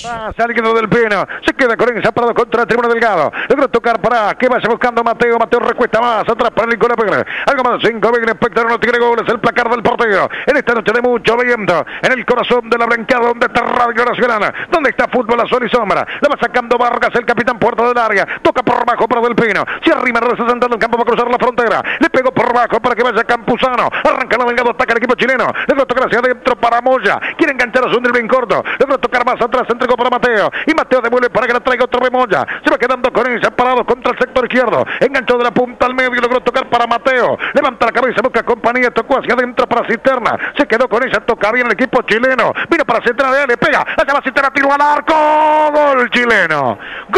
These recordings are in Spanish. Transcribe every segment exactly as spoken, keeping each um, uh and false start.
Ah, sale quedó del Pino. Se queda con ella parado contra el Tribuna Delgado. Logró tocar para que vaya buscando Mateo. Mateo recuesta más. Atrás para Nicolás Pérez. Algo más de cinco. Viene espectador. No tiene goles. El placar del partido. En esta noche de mucho viento. En el corazón de la Blancada. Donde está Radio Nacional. Donde está Fútbol a Sol y Sombra. La va sacando Vargas. El capitán Puerto del área. Toca por abajo para Del Pino. Se arrima representando el campo para cruzar la frontera. Le pegó por abajo para que vaya Campuzano. Arranca la Delgado. Ataca el equipo chileno. Logró tocar hacia adentro para Moya. Quiere enganchar a su dribbling corto. Logró tocar más atrás. Entregó para Mateo. Y Mateo devuelve para que la traiga otra vez Moya. Se va quedando con ella parado contra el sector izquierdo. Enganchó de la punta al medio. Logró tocar para Mateo. Levanta la cabeza. Busca compañía. Tocó hacia adentro para Cisterna. Se quedó con ella. Toca bien el equipo chileno. Vino para Cisterna. Le pega. Allá va Cisterna. Tiro al arco. Gol chileno.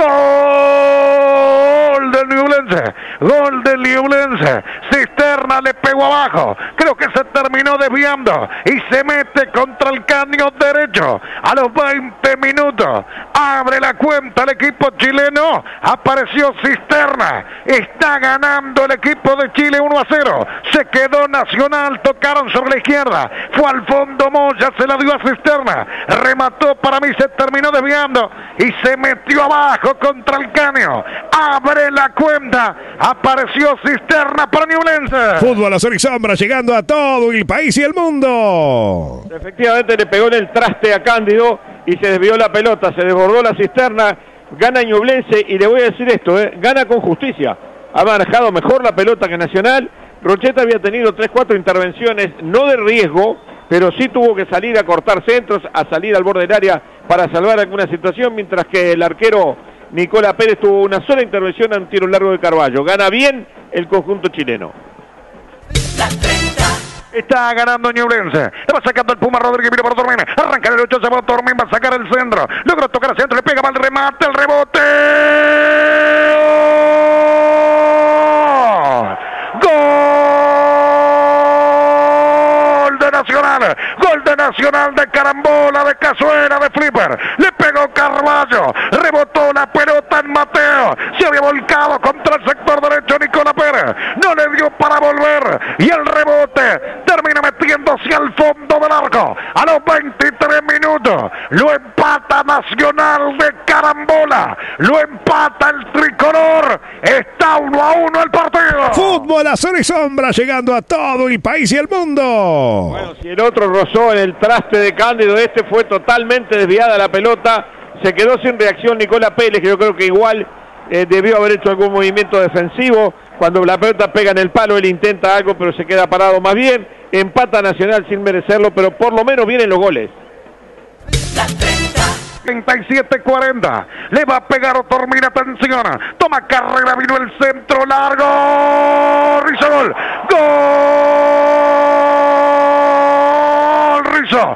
Gol del Ñublense. Gol del Ñublense. Cisterna le pegó abajo. Creo que se terminó desviando. Y se mete contra el caño derecho. A los veinte minutos. Abre la cuenta el equipo chileno. Apareció Cisterna. Está ganando el equipo de Chile uno a cero. Se quedó Nacional. Tocaron sobre la izquierda. Fue al fondo Moya. Se la dio a Cisterna. Remató para mí. Se terminó desviando. Y se metió abajo contra el caño. Abre la cuenta. Apareció Cisterna para Ñublense. Fútbol a Sol y Sombra llegando a todo el país y el mundo. Efectivamente le pegó en el traste a Cándido y se desvió la pelota, se desbordó la Cisterna, gana Ñublense y le voy a decir esto, eh, gana con justicia, ha manejado mejor la pelota que Nacional. Rocheta había tenido tres, cuatro intervenciones, no de riesgo, pero sí tuvo que salir a cortar centros, a salir al borde del área para salvar alguna situación, mientras que el arquero Nicolás Pérez tuvo una sola intervención a un tiro largo de Carballo. Gana bien el conjunto chileno. Está ganando Ñublense. Le va sacando el Puma Rodríguez. Mira por Tormín. Arranca el ocho. Se va Tormín. Va a sacar el centro. Logra tocar al centro. Le pega mal remate. El rebote. Gol de Nacional. Gol de Nacional de carambola, de cazuela, de flipper. Le pegó Carballo. Rebotó la pelota en Mateo. Se había volcado contra el sector derecho Nicolás Pérez. No le dio para volver. Y el rebote termina metiéndose al fondo del arco. A los veintitrés minutos. Lo empata Nacional de carambola. Lo empata el tricolor. Está uno a uno el partido. Fútbol a Sol y Sombra llegando a todo el país y el mundo. Bueno, si el otro rozó en el traste de Cándido, este fue totalmente desviada la pelota. Se quedó sin reacción Nicolás Pérez, que yo creo que igual eh, debió haber hecho algún movimiento defensivo. Cuando la pelota pega en el palo, él intenta algo, pero se queda parado más bien. Empata Nacional sin merecerlo, pero por lo menos vienen los goles. treinta y siete cuarenta. Le va a pegar Otormina. Atención. Toma carrera. Vino el centro largo. Rizzo. Gol. Gol. Rizzo.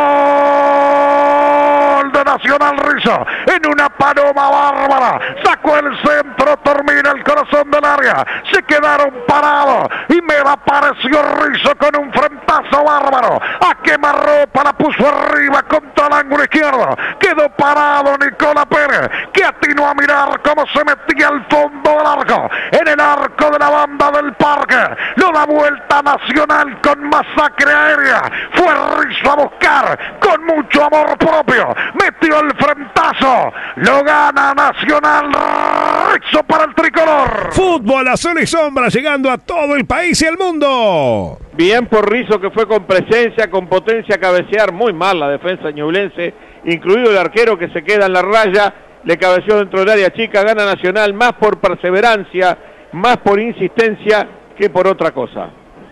Gol de Nacional Rizzo. En una paloma bárbara. Sacó el centro. Termina el corazón del área. Se quedaron parados. Y me apareció Rizzo con un frentazo bárbaro. A quemarropa la puso arriba contra el ángulo izquierdo. Quedó parado Nicolás Pérez, que atinó a mirar cómo se metía al fondo del arco. En el arco de la banda del Parque. Lo da vuelta Nacional con masacre aérea. Fue Rizzo a buscar con mucho amor propio. Metió el frentazo. Lo gana Nacional. Rizzo para el tricolor. Fútbol a Sol y Sombra llegando a todo el país y el mundo. Bien por Rizzo, que fue con presencia, con potencia a cabecear. Muy mal la defensa ñublense, incluido el arquero que se queda en la raya. Le cabeció dentro del área chica. Gana Nacional más por perseverancia, más por insistencia que por otra cosa.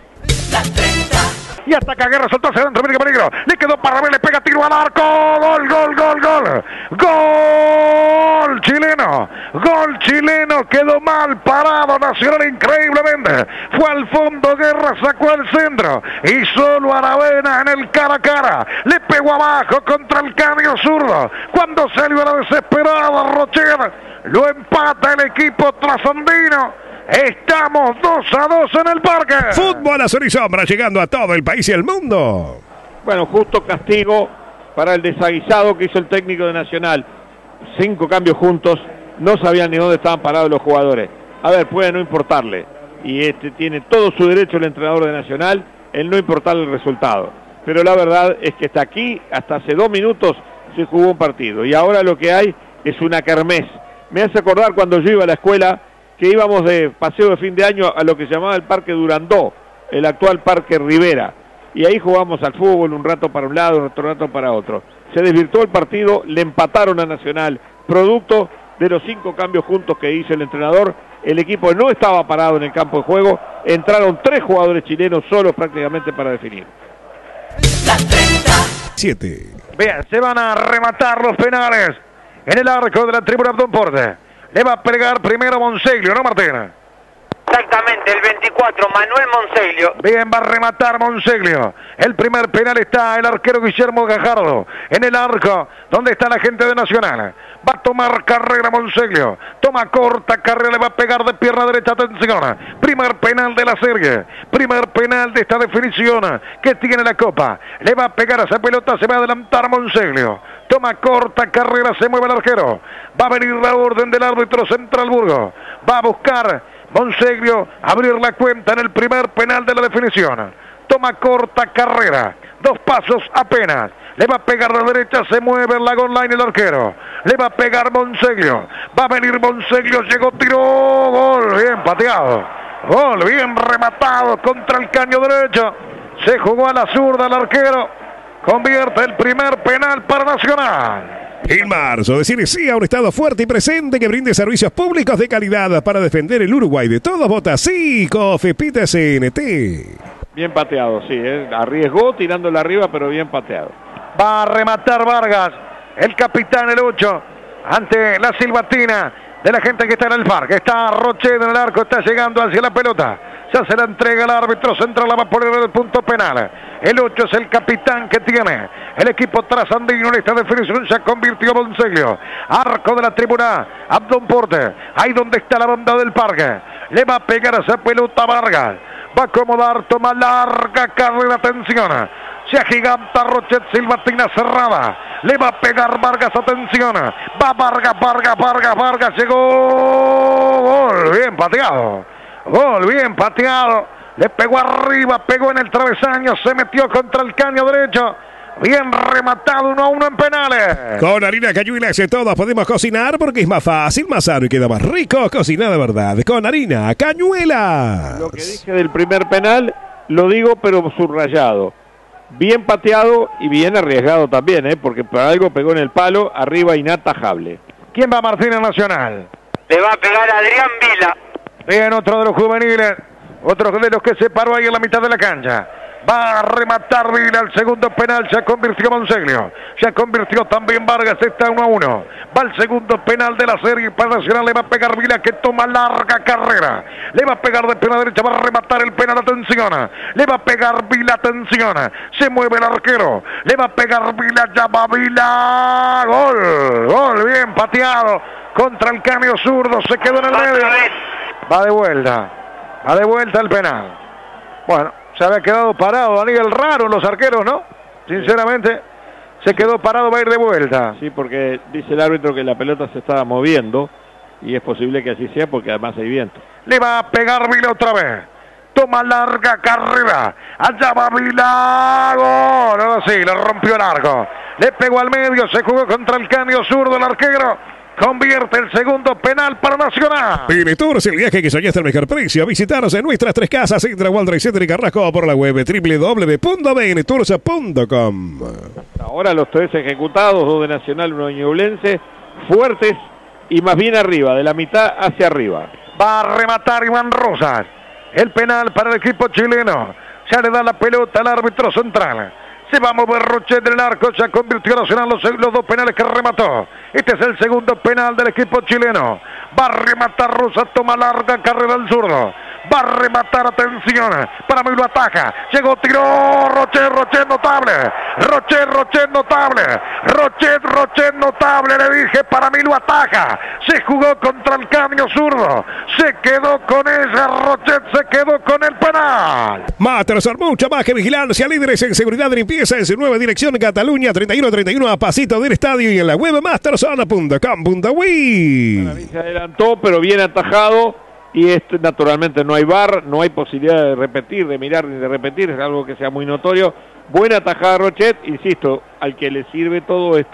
Y ataca Guerra, soltó hacia adentro, mira qué peligro. Le quedó para ver, le pega tiro al arco. Gol, gol, gol, gol. Gol chileno. Gol chileno. Quedó mal parado Nacional increíblemente. Fue al fondo Guerra, sacó el centro. Y solo Aravena en el cara a cara. Le pegó abajo contra el caño zurdo. Cuando salió a la desesperada Rocher, lo empata el equipo trasandino. Estamos dos a dos en el Parque. Fútbol a Sol y Sombra llegando a todo el país y el mundo. Bueno, justo castigo para el desaguisado que hizo el técnico de Nacional. Cinco cambios juntos, no sabían ni dónde estaban parados los jugadores. A ver, puede no importarle. Y este tiene todo su derecho el entrenador de Nacional, el no importarle el resultado. Pero la verdad es que está aquí, hasta hace dos minutos, se jugó un partido. Y ahora lo que hay es una kermés. Me hace acordar cuando yo iba a la escuela que íbamos de paseo de fin de año a lo que se llamaba el Parque Durandó, el actual Parque Rivera. Y ahí jugamos al fútbol un rato para un lado, otro rato para otro. Se desvirtuó el partido, le empataron a Nacional, producto de los cinco cambios juntos que hizo el entrenador. El equipo no estaba parado en el campo de juego, entraron tres jugadores chilenos solos prácticamente para definir. siete. Bien, se van a rematar los penales en el arco de la tribuna Abdón Porte. Le va a pegar primero Monseglio, ¿no, Martina? Exactamente, el veinticuatro, Manuel Monseglio. Bien, va a rematar Monseglio. El primer penal está el arquero Guillermo Gajardo en el arco, donde está la gente de Nacional. Va a tomar carrera Monseglio. Toma corta carrera, le va a pegar de pierna derecha. Atención. Primer penal de la serie. Primer penal de esta definición que tiene la Copa. Le va a pegar a esa pelota, se va a adelantar Monseglio. Toma corta carrera, se mueve el arquero. Va a venir la orden del árbitro Central Burgo. Va a buscar Monseglio abrir la cuenta en el primer penal de la definición. Toma corta carrera. Dos pasos apenas. Le va a pegar de derecha, se mueve en la goal line el arquero. Le va a pegar Monseglio. Va a venir Monseglio, llegó, tiró. Gol, bien pateado. Gol, bien rematado contra el caño derecho. Se jugó a la zurda el arquero. Convierte el primer penal para Nacional. En marzo, decir sí a un Estado fuerte y presente que brinde servicios públicos de calidad para defender el Uruguay de todos. Vota sí, Cofepita C N T. Bien pateado, sí, ¿eh? Arriesgó tirándole arriba, pero bien pateado. Va a rematar Vargas, el capitán, el ocho, ante la silbatina de la gente que está en el parque. Está Rochet en el arco, está llegando hacia la pelota. Ya se la entrega el árbitro central, la va a poner en el punto penal. El ocho es el capitán que tiene el equipo trasandino en esta definición. Se convirtió Monseglio. Arco de la tribuna, Abdón Porte. Ahí donde está la banda del parque. Le va a pegar esa pelota Vargas. Va a acomodar, toma larga carrera, atención. Se agiganta Rochet, silbatina cerrada. Le va a pegar Vargas, atención. Va Vargas, Vargas, Vargas, Vargas. Llegó. Gol, bien pateado. Gol, bien pateado. Le pegó arriba, pegó en el travesaño. Se metió contra el caño derecho. Bien rematado, uno a uno en penales. Con harina Cañuelas todos podemos cocinar porque es más fácil, más sano y queda más rico. Cocina de verdad con harina Cañuelas. Lo que dije del primer penal, lo digo pero subrayado. Bien pateado y bien arriesgado también, ¿eh? Porque por algo pegó en el palo, arriba inatajable. ¿Quién va a Martínez Nacional? Le va a pegar a Adrián Vila. Bien, otro de los juveniles. Otro de los que se paró ahí en la mitad de la cancha. Va a rematar Vila, el segundo penal, se convirtió Monseglio, se convirtió también Vargas, está uno a uno. Va el segundo penal de la serie para Nacional, le va a pegar Vila que toma larga carrera. Le va a pegar de pierna derecha, va a rematar el penal, atención. Le va a pegar Vila, atención. Se mueve el arquero, le va a pegar Vila, ya va Vila. Gol, gol, bien pateado contra el caño zurdo, se quedó en el medio. Va de vuelta, va de vuelta el penal. Bueno, se había quedado parado Daniel, raro los arqueros, ¿no? Sinceramente, se quedó parado, va a ir de vuelta. Sí, porque dice el árbitro que la pelota se estaba moviendo y es posible que así sea porque además hay viento. Le va a pegar Vila otra vez. Toma larga carrera. Allá va Vila. Gol. Ahora sí, le rompió el arco. Le pegó al medio, se jugó contra el caño zurdo el arquero. Convierte el segundo penal para Nacional. Benetours, el viaje que soñaste al mejor precio. Visitaros en nuestras tres casas, Centra, Walter y Centro y Carrasco, por la web doble u doble u doble u punto benetours punto com. Ahora los tres ejecutados, dos de Nacional, uno de Ñublense, fuertes y más bien arriba, de la mitad hacia arriba. Va a rematar Iván Rosas. El penal para el equipo chileno. Ya le da la pelota al árbitro central. Se va a mover Rochet del arco, se convirtió Nacional los, los dos penales que remató. Este es el segundo penal del equipo chileno. Va a rematar Rosas, toma larga carrera al zurdo. Va a rematar, atención, para mí lo ataja. Llegó, tiró, Rochet, Rochet notable. Rochet, Rochet notable. Rochet, Rochet notable, le dije, para mí lo ataja. Se jugó contra el caño zurdo. Se quedó con ella, Rochet se quedó con el penal. Masterson, mucha más que vigilancia, líderes en seguridad y limpieza en su nueva dirección Cataluña, treinta y uno treinta y uno a pasito del estadio y en la web masterson punto com punto uy. Se adelantó, pero bien atajado. Y esto, naturalmente no hay V A R, no hay posibilidad de repetir, de mirar ni de repetir, es algo que sea muy notorio. Buena tajada Rochet, insisto, al que le sirve todo esto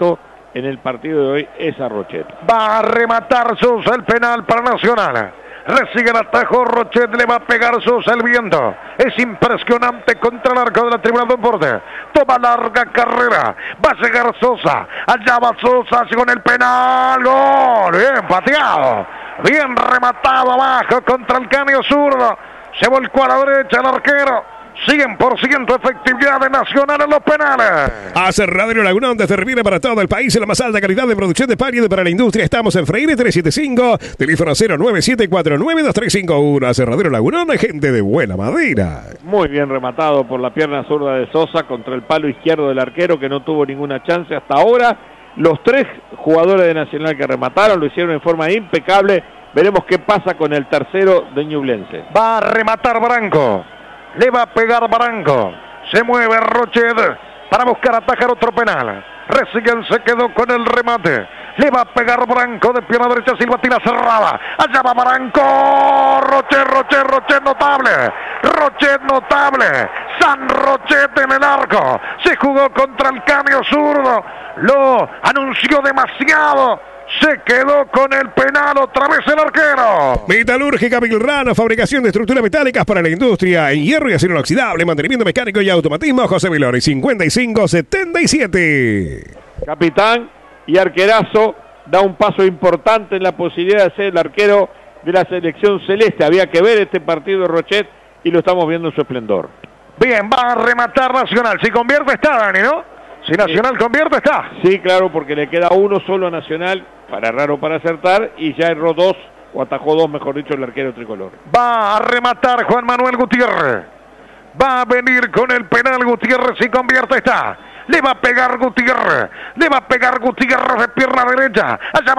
en el partido de hoy es a Rochet. Va a rematar Sosa el penal para Nacional. Recibe el atajo, Rochet le va a pegar Sosa el viento. Es impresionante contra el arco de la Tribuna de Deporte. Toma larga carrera. Va a llegar Sosa. Allá va Sosa con el penal. Gol. Bien pateado. Bien rematado abajo contra el canio zurdo. Se volcó a la derecha el arquero. cien por ciento efectividad de Nacional en los penales. Aserradero Laguna, donde se refiere para todo el país en la más alta calidad de producción de pan y de para la industria. Estamos en Freire trescientos setenta y cinco, teléfono cero nueve siete cuatro nueve dos tres cinco uno. Aserradero Laguna, gente de buena madera. Muy bien rematado por la pierna zurda de Sosa contra el palo izquierdo del arquero, que no tuvo ninguna chance hasta ahora. Los tres jugadores de Nacional que remataron lo hicieron en forma impecable. Veremos qué pasa con el tercero de Ñublense. Va a rematar Branco. Le va a pegar Branco. Se mueve Rochet para buscar atajar otro penal. Recién se quedó con el remate. Le va a pegar Branco de pierna derecha, silbatina cerrada. Allá va Branco. Rochet, Rochet, Rochet notable. Rochet notable. San Rochet en el arco. Se jugó contra el canio zurdo. Lo anunció demasiado. Se quedó con el penal otra vez el arquero. Metalúrgica Milrano, fabricación de estructuras metálicas para la industria en hierro y acero inoxidable, mantenimiento mecánico y automatismo. José Vilori, cincuenta y cinco setenta y siete. Capitán y arquerazo, da un paso importante en la posibilidad de ser el arquero de la selección celeste. Había que ver este partido de Rochet y lo estamos viendo en su esplendor. Bien, va a rematar Nacional. Si convierte está, Dani, ¿no? Si Nacional sí. convierte está. Sí, claro, porque le queda uno solo a Nacional, para raro para acertar, y ya erró dos, o atajó dos, mejor dicho, el arquero tricolor. Va a rematar Juan Manuel Gutiérrez. Va a venir con el penal Gutiérrez, si convierte está. Le va a pegar Gutiérrez. Le va a pegar Gutiérrez de pierna derecha. Allá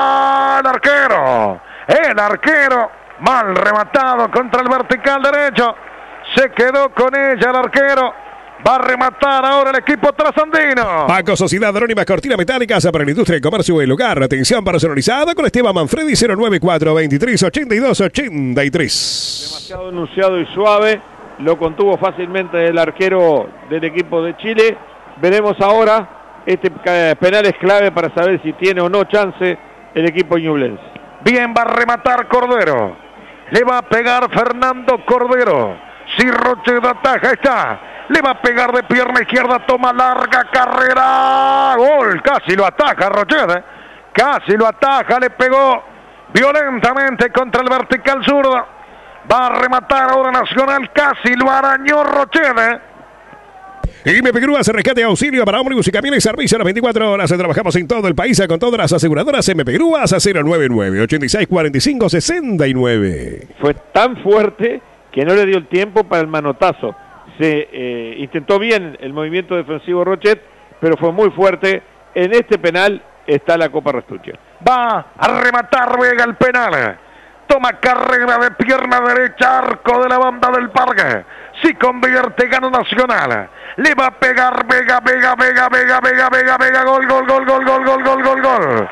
va el arquero. El arquero, mal rematado contra el vertical derecho. Se quedó con ella el arquero. Va a rematar ahora el equipo trasandino. Paco Sociedad Anónima Cortina Metálicas para la industria y comercio del hogar. Atención personalizada con Esteban Manfredi, cero nueve cuatro veintitrés ochenta y dos ochenta y tres. Demasiado enunciado y suave. Lo contuvo fácilmente el arquero del equipo de Chile. Veremos ahora. Este penal es clave para saber si tiene o no chance el equipo ñublense. Bien, va a rematar Cordero. Le va a pegar Fernando Cordero. Si Rochet ataja, está. Le va a pegar de pierna izquierda, toma larga carrera. Gol, casi lo ataja Rochet. ¿eh? Casi lo ataja, le pegó violentamente contra el vertical zurdo. Va a rematar ahora Nacional, casi lo arañó Rochet. ¿eh? M P Grúas, rescate y auxilio para ómnibus y camiones, servicio a las veinticuatro horas. Trabajamos en todo el país con todas las aseguradoras. M P Grúas a cero nueve nueve ochenta y seis cuarenta y cinco sesenta y nueve. Fue tan fuerte que no le dio el tiempo para el manotazo. Se eh, intentó bien el movimiento defensivo Rochet, pero fue muy fuerte. En este penal está la Copa Restuccia. Va a rematar Vega el penal. Toma carrera de pierna derecha, arco de la banda del parque. Si convierte, gana Nacional. Le va a pegar Vega, Vega, Vega, Vega, Vega, Vega, Vega, gol, gol, gol, gol, gol, gol, gol, gol, gol.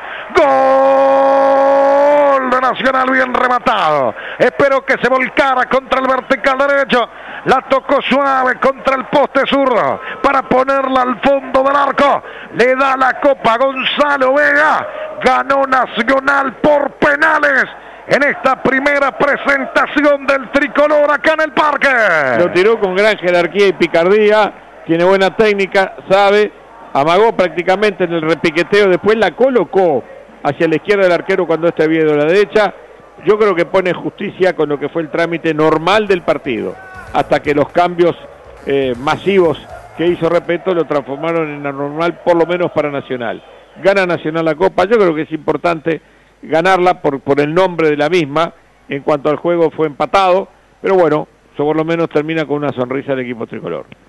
Gol de Nacional, bien rematado. Espero que se volcara contra el vertical derecho. La tocó suave contra el poste zurdo para ponerla al fondo del arco. Le da la copa Gonzalo Vega. Ganó Nacional por penales en esta primera presentación del tricolor acá en el parque. Lo tiró con gran jerarquía y picardía. Tiene buena técnica, sabe. Amagó prácticamente en el repiqueteo. Después la colocó hacia la izquierda del arquero cuando este había ido a la derecha. Yo creo que pone justicia con lo que fue el trámite normal del partido. Hasta que los cambios eh, masivos que hizo Repeto lo transformaron en anormal, por lo menos para Nacional. Gana Nacional la Copa, yo creo que es importante ganarla por, por el nombre de la misma. En cuanto al juego fue empatado, pero bueno, por lo menos termina con una sonrisa el equipo tricolor.